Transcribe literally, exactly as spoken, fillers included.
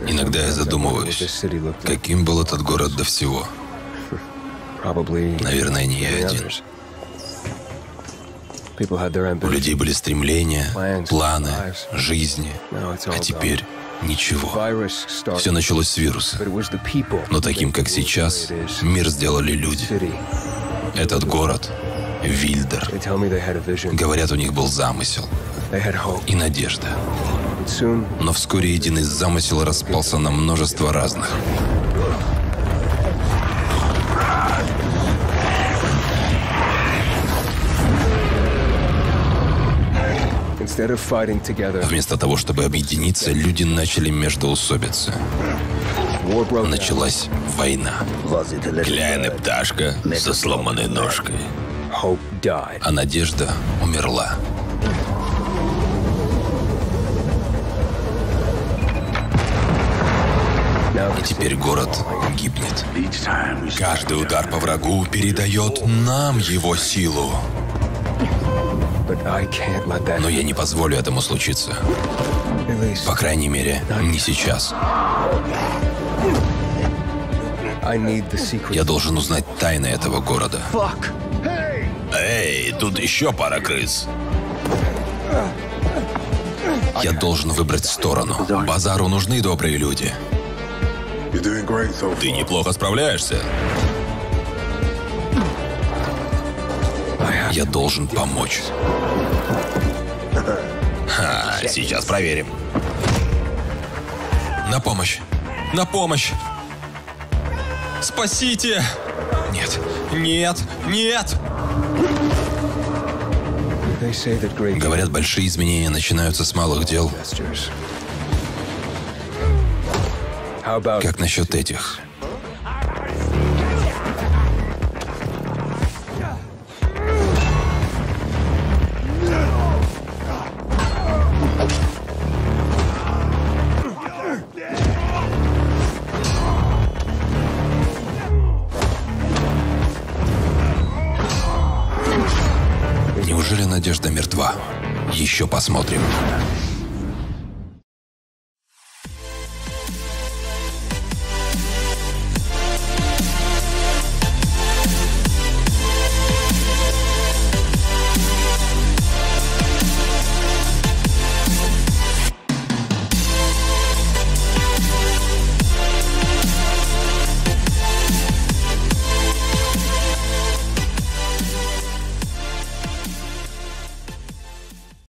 Иногда я задумываюсь, каким был этот город до всего. Наверное, не я один. У людей были стремления, планы, жизни. А теперь ничего. Все началось с вируса. Но таким, как сейчас, мир сделали люди. Этот город, Вильдер. Говорят, у них был замысел и надежда. Но вскоре единый замысел распался на множество разных. Вместо того, чтобы объединиться, люди начали междоусобиться. Началась война. Гляйна пташка со сломанной ножкой. А надежда умерла. И теперь город гибнет. Каждый удар по врагу передает нам его силу. Но я не позволю этому случиться. По крайней мере, не сейчас. Я должен узнать тайны этого города. Эй, тут еще пара крыс. Я должен выбрать сторону. Базару нужны добрые люди. Ты неплохо справляешься. Я должен помочь. Ха, сейчас проверим. На помощь! На помощь! Спасите! Нет, нет, нет! Говорят, большие изменения начинаются с малых дел. Как насчет этих? Неужели надежда мертва? Еще посмотрим.